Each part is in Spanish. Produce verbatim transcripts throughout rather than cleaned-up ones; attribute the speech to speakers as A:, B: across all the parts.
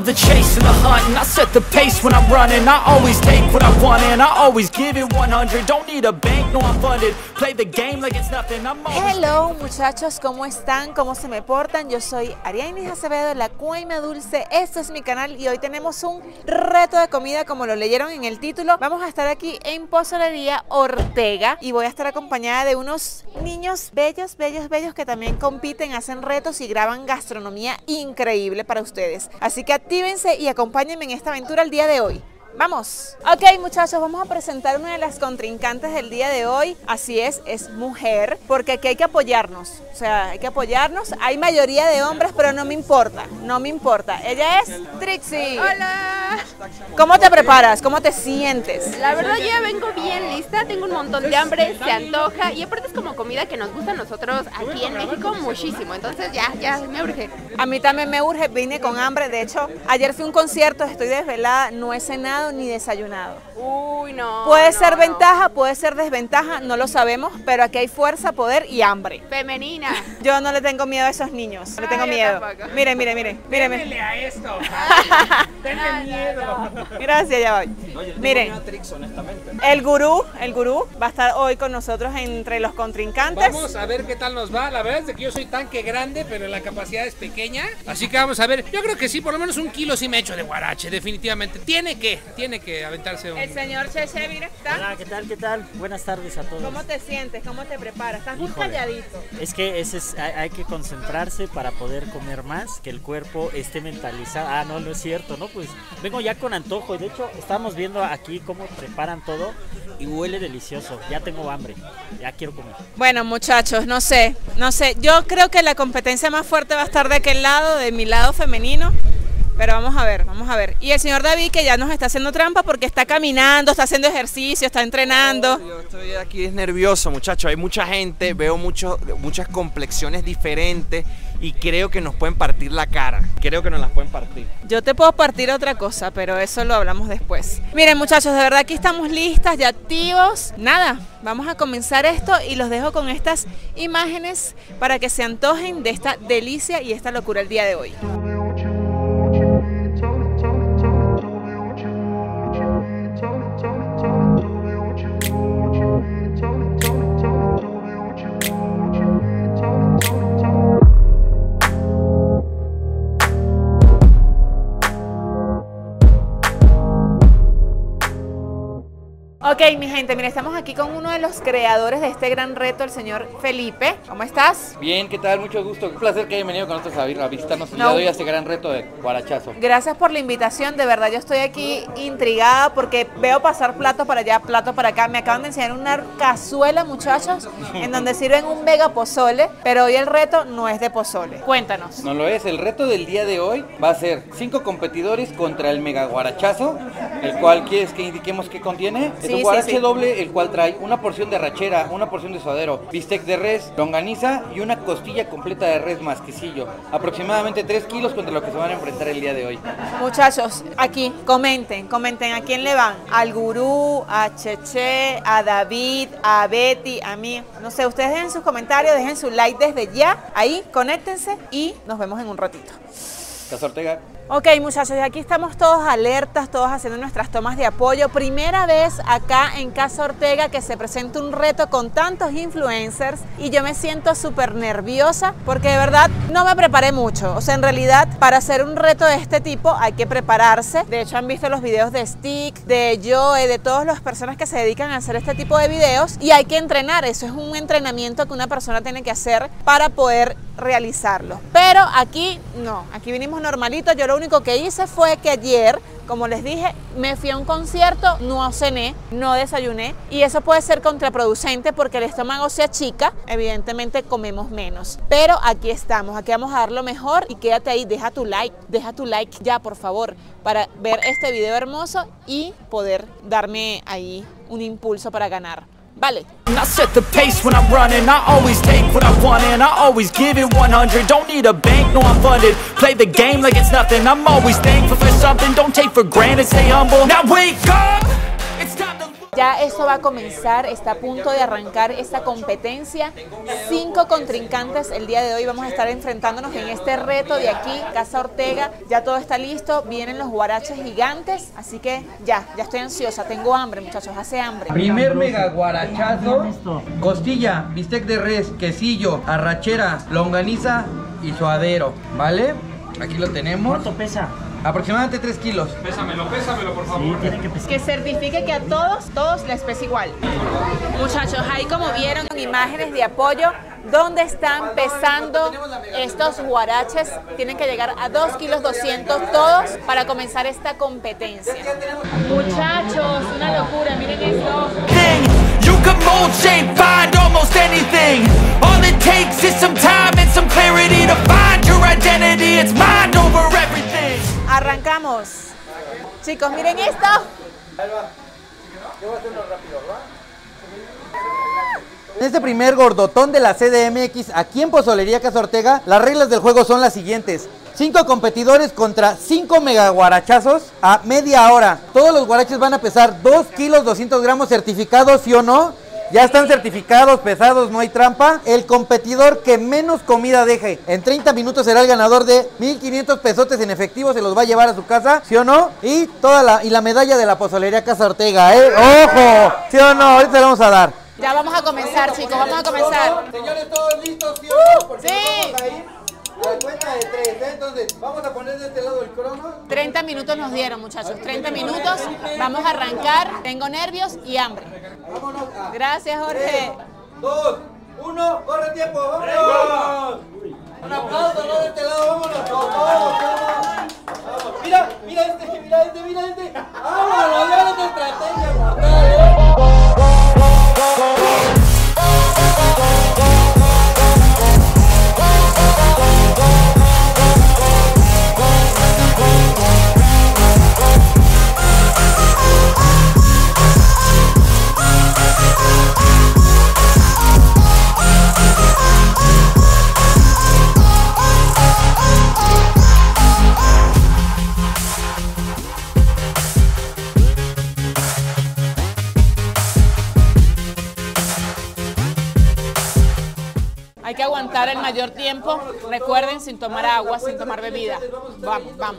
A: love the chase and the hunt, and I set the pace when I'm running. I always take what I want and I always give it one hundred. Don't need a bank, no I'm funded. Play the game like it's nothing. I'm always...
B: Hello muchachos, ¿cómo están? ¿Cómo se me portan? Yo soy Ariadne Acevedo de La Cuaima Dulce. Este es mi canal y hoy tenemos un reto de comida como lo leyeron en el título. Vamos a estar aquí en Pozolería Ortega y voy a estar acompañada de unos niños bellos, bellos, bellos que también compiten, hacen retos y graban gastronomía increíble para ustedes. Así que actívense y acompáñenme en esta aventura el día de hoy. ¡Vamos! Ok muchachos, vamos a presentar una de las contrincantes del día de hoy. Así es, es mujer, porque aquí hay que apoyarnos. O sea, hay que apoyarnos. Hay mayoría de hombres, pero no me importa, no me importa. Ella es Trixie.
C: ¡Hola!
B: ¿Cómo te preparas? ¿Cómo te sientes?
C: La verdad yo ya vengo bien lista, tengo un montón de hambre, se antoja y aparte es como comida que nos gusta a nosotros aquí en México muchísimo. Entonces ya, ya me urge.
B: A mí también me urge, vine con hambre. De hecho, ayer fui a un concierto, estoy desvelada, no he cenado ni desayunado.
C: Uy, no.
B: Puede
C: no,
B: ser
C: no.
B: ventaja, puede ser desventaja, no lo sabemos, pero aquí hay fuerza, poder y hambre.
C: Femenina.
B: Yo no le tengo miedo a esos niños, no le tengo
C: Ah, yo
B: miedo.
C: tampoco.
B: Mire, mire, mire, mire.
D: Déjenle a esto. Denle
C: No, no,
D: miedo.
B: Gracias, ya voy.
D: Oye,
B: Miren,
D: tengo una Trix, honestamente.
B: el gurú, el gurú va a estar hoy con nosotros entre los contrincantes.
D: Vamos a ver qué tal nos va. La verdad es que yo soy tanque grande, pero la capacidad es pequeña. Así que vamos a ver. Yo creo que sí, por lo menos un kilo sí me echo de guarache, definitivamente. Tiene que, tiene que aventarse un...
B: El señor Cheche, mira, está.
E: Hola, ¿qué tal? ¿Qué tal? Buenas tardes a todos.
B: ¿Cómo te sientes? ¿Cómo te preparas? Estás muy
E: Híjole.
B: calladito.
E: Es que ese es, hay, hay que concentrarse para poder comer más, que el cuerpo esté mentalizado. Ah, no, no es cierto, ¿no? Pues vengo ya con antojo y de hecho estamos viendo aquí cómo preparan todo y huele delicioso. Ya tengo hambre, ya quiero comer.
B: Bueno muchachos, no sé, no sé. Yo creo que la competencia más fuerte va a estar de aquel lado, de mi lado femenino. Pero vamos a ver, vamos a ver. Y el señor David que ya nos está haciendo trampa porque está caminando, está haciendo ejercicio, está entrenando.
F: Yo estoy aquí es nervioso, muchachos. Hay mucha gente, veo mucho, muchas complexiones diferentes y creo que nos pueden partir la cara. Creo que nos las pueden partir.
B: Yo te puedo partir otra cosa, pero eso lo hablamos después. Miren muchachos, de verdad aquí estamos listas, ya activos. Nada, vamos a comenzar esto y los dejo con estas imágenes para que se antojen de esta delicia y esta locura el día de hoy. Ok, mi gente, mira, estamos aquí con uno de los creadores de este gran reto, el señor Felipe. ¿Cómo estás?
G: Bien, ¿qué tal? Mucho gusto. Un placer que hayan venido con nosotros a vir- a visitarnos el
B: No.
G: día de hoy a este gran reto de guarachazo.
B: Gracias por la invitación, de verdad yo estoy aquí intrigada porque veo pasar plato para allá, plato para acá. Me acaban de enseñar una cazuela, muchachos, en donde sirven un mega pozole, pero hoy el reto no es de pozole. Cuéntanos.
G: No lo es, el reto del día de hoy va a ser cinco competidores contra el mega guarachazo, el cual quieres que indiquemos qué contiene.
B: Sí,
G: es un
B: sí,
G: guarache
B: sí.
G: doble, el cual trae una porción de rachera, una porción de suadero, bistec de res, longaniza y una costilla completa de res más quesillo. Aproximadamente tres kilos contra lo que se van a enfrentar el día de hoy.
B: Muchachos, aquí, comenten, comenten a quién le van. Al gurú, a Cheche, a David, a Betty, a mí. No sé, ustedes dejen sus comentarios, dejen su like desde ya. Ahí, conéctense y nos vemos en un ratito.
G: Casa Ortega.
B: Ok muchachos, y aquí estamos todos alertas, todos haciendo nuestras tomas de apoyo. Primera vez acá en Casa Ortega que se presenta un reto con tantos influencers y yo me siento súper nerviosa porque de verdad no me preparé mucho. O sea, en realidad para hacer un reto de este tipo hay que prepararse. De hecho han visto los videos de Stick, de Joe, de todas las personas que se dedican a hacer este tipo de videos y hay que entrenar. Eso es un entrenamiento que una persona tiene que hacer para poder realizarlo. Pero aquí no, aquí vinimos normalito. Yo lo único que hice fue que ayer, como les dije, me fui a un concierto, no cené, no desayuné y eso puede ser contraproducente porque el estómago se achica, evidentemente comemos menos. Pero aquí estamos, aquí vamos a dar lo mejor y quédate ahí, deja tu like, deja tu like ya por favor para ver este video hermoso y poder darme ahí un impulso para ganar. Vale.
A: I set the pace when I'm running. I always take what I want and I always give it one hundred. Don't need a bank, no I'm funded. Play the game like it's nothing. I'm always thankful for something. Don't take for granted, stay humble. Now wake up. It's time to...
B: Ya Ya esto va a comenzar, está a punto de arrancar esta competencia. Cinco contrincantes el día de hoy vamos a estar enfrentándonos en este reto de aquí, Casa Ortega. Ya todo está listo, vienen los guaraches gigantes, así que ya, ya estoy ansiosa, tengo hambre muchachos, hace hambre.
G: Primer mega guarachazo, costilla, bistec de res, quesillo, arrachera, longaniza y suadero, ¿vale? Aquí lo tenemos.
E: ¿Cuánto pesa?
G: Aproximadamente tres kilos.
D: Pésamelo, pésamelo, por favor.
E: Sí, tiene que pesar.
B: Que certifique que a todos, todos les pesa igual. Muchachos, ahí como vieron imágenes de apoyo, ¿dónde están pesando estos guaraches? Tienen que llegar a dos kilos doscientos todos para comenzar esta competencia. Muchachos, una locura, miren esto.
A: You can mold, shape, find almost anything. All it takes is some time and some clarity to find your identity. It's mind over everything.
B: Arrancamos. Chicos, miren esto.
G: En este primer gordotón de la C D M X aquí en Pozolería Casa Ortega, las reglas del juego son las siguientes. Cinco competidores contra cinco mega guarachazos a media hora. Todos los guaraches van a pesar dos kilos doscientos gramos certificados, ¿sí o no? Ya están certificados, pesados, no hay trampa. El competidor que menos comida deje en treinta minutos será el ganador de mil quinientos pesotes en efectivo, se los va a llevar a su casa, ¿sí o no? Y toda la, y la medalla de la Pozolería Casa Ortega, ¿eh? ¡Ojo! ¿Sí o no? Ahorita le vamos a dar.
B: Ya vamos a comenzar, chicos, vamos a comenzar.
G: Señores, ¿todos listos, sí o no? Porque
B: sí.
G: nos vamos a ir a la cuenta de tres, ¿eh? Entonces, vamos a poner de este lado el crono.
B: treinta minutos nos dieron, muchachos, treinta minutos. Vamos a arrancar. Tengo nervios y hambre.
G: Vámonos. A
B: Gracias, Jorge.
G: tres, dos, uno, corre tiempo, vámonos. Un aplauso, ¿no? De este lado, vámonos. Todos, vamos. Vamos. Mira, mira este, mira este, mira este. Vámonos, ya esta estrategia mortal, ¿eh?
B: Hay que aguantar el mayor tiempo. Recuerden, sin tomar agua, sin tomar bebida. Vamos, vamos.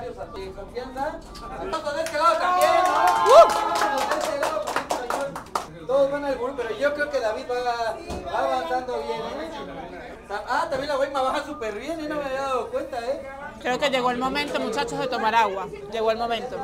G: Todos van al gurú, pero yo creo que David va, va avanzando bien, ¿eh? Ah, también la Guayma baja súper bien, y no me había dado cuenta, ¿eh?
B: Creo que llegó el momento, muchachos, de tomar agua. Llegó el momento.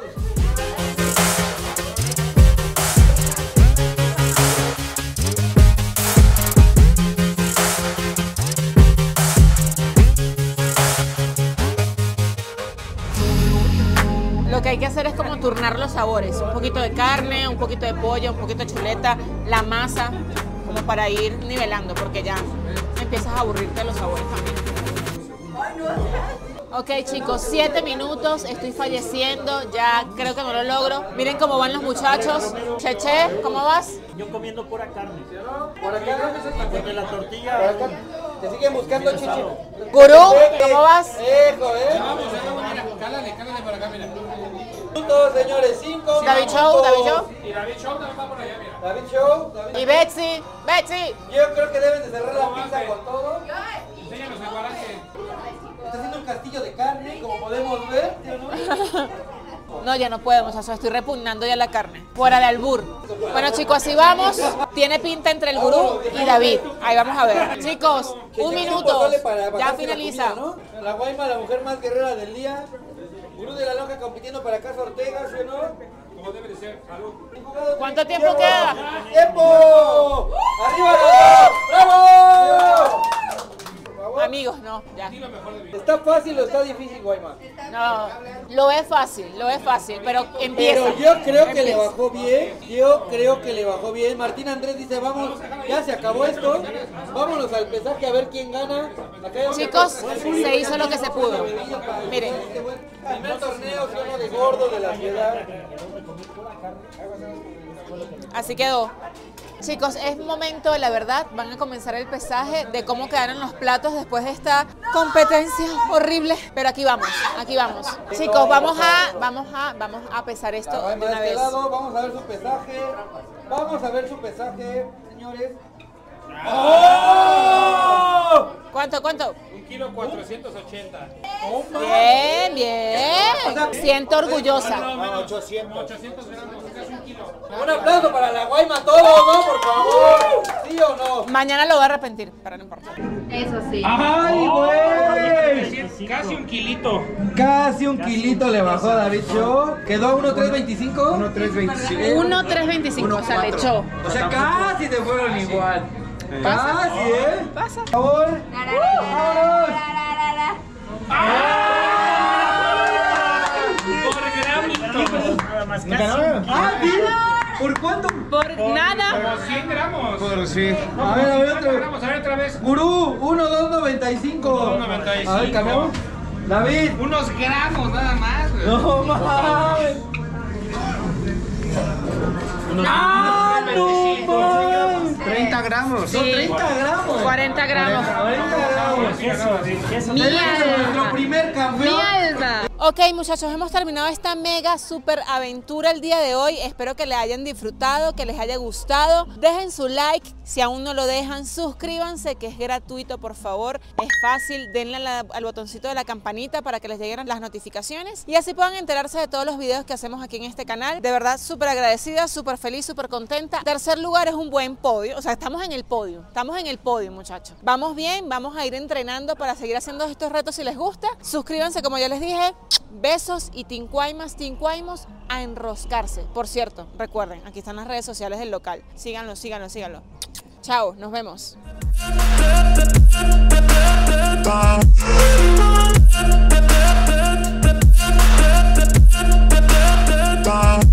B: Lo que hay que hacer es como turnar los sabores. Un poquito de carne, un poquito de pollo, un poquito de chuleta, la masa, como para ir nivelando, porque ya empiezas a aburrirte de los sabores también. Ok, chicos, siete minutos, estoy falleciendo, ya creo que no lo logro. Miren cómo van los muchachos. Cheche, ¿cómo vas?
E: Yo comiendo pura carne.
G: Por acá,
E: Porque la tortilla.
G: por acá. Te siguen buscando, Chichi.
B: Gurú, ¿cómo vas?
G: Hijo, ¿eh?
D: Cálale, cálale para acá, mira.
G: Minutos, señores, cinco.
B: David Show, David Show.
D: Y David Show también va por allá, mira.
G: David Show. David.
B: Y Betsy, Betsy.
G: Yo creo que deben de cerrar la pizza con todo.
D: Enséñanos el guarache.
G: Está haciendo un castillo de carne, como podemos ver, ¿sí o no?
B: No, ya no puedo, muchachos, estoy repugnando ya la carne. Fuera de albur. Bueno, chicos, así vamos. Tiene pinta entre el gurú y David. Ahí vamos a ver. Chicos, un minuto. Ya finaliza.
G: La Guayma, la mujer más guerrera del día. Gurú de la Lonja compitiendo para Casa Ortega, ¿sí o no?
D: Como debe de ser, salud.
B: ¿Cuánto tiempo queda?
G: ¡Tiempo! ¡Arriba los dos! ¡Bravo!
B: Amigos, no, ya.
G: ¿Está fácil o está difícil, Guayma?
B: No, lo es fácil, lo es fácil, pero empieza.
G: Pero yo creo que le
B: Empieza.
G: bajó bien, yo creo que le bajó bien. Martín Andrés dice, vamos, ya se acabó esto, vámonos al pesaje a ver quién gana. Acá hay
B: Chicos,
G: otro-
B: se hizo lo que se pudo. Miren.
G: Primer torneo solo de gordo de la ciudad.
B: Así quedó. Chicos, es momento, la verdad, van a comenzar el pesaje de cómo quedaron los platos después de esta competencia horrible. Pero aquí vamos, aquí vamos. Chicos, vamos a, vamos a, vamos a pesar esto de una vez.
G: Vamos a ver su pesaje. Vamos a ver su pesaje, señores. ¡Oh!
B: ¿Cuánto, cuánto?
D: Un kilo cuatrocientos ochenta.
B: Bien, bien. Siento orgullosa.
D: ochocientos gramos, casi un kilo.
G: Un aplauso para la Guayma todo, ¿no? Por favor. ¿Sí o no?
B: Mañana lo voy a arrepentir, pero no importa.
C: Eso sí.
G: ¡Ay, güey!
D: Casi un kilito.
G: Casi un kilito le bajó a David Show. ¿Quedó a uno tres veinticinco? uno tres veinticinco.
B: uno tres veinticinco, o sea, le echó.
G: O sea, casi te fueron igual. Casi, ¿eh?
B: Pasa.
G: Por favor. ¡Vámonos!
E: Nada más casi.
G: ¡Ah, mira! ¿Por cuánto?
B: Por nada.
D: Como cien gramos.
G: Por sí. A ver, a ver, otra vez.
D: Gramos, a ver otra vez.
G: Gurú, uno dos noventa y cinco.
D: uno noventa y cinco.
G: A ver, cambiamos. David.
D: Unos gramos nada más, güey.
G: No mames.
D: ¡Ah, no!
G: treinta gramos. Son treinta gramos.
B: cuarenta gramos.
G: cuarenta gramos.
B: Mi alma.
G: Nuestro primer campeón.
B: Mi alma. Ok, muchachos, hemos terminado esta mega super aventura el día de hoy. Espero que les hayan disfrutado, que les haya gustado. Dejen su like, si aún no lo dejan, suscríbanse, que es gratuito, por favor. Es fácil, denle a la, al botoncito de la campanita para que les lleguen las notificaciones y así puedan enterarse de todos los videos que hacemos aquí en este canal. De verdad, súper agradecida, súper feliz, súper contenta. Tercer lugar es un buen podio, o sea, estamos en el podio, estamos en el podio, muchachos. Vamos bien, vamos a ir entrenando para seguir haciendo estos retos si les gusta. Suscríbanse, como ya les dije. Besos y tincuaimas, tincuaimos a enroscarse. Por cierto, recuerden, aquí están las redes sociales del local. Síganlo, síganlo, síganlo. Chao, nos vemos.
H: Bye.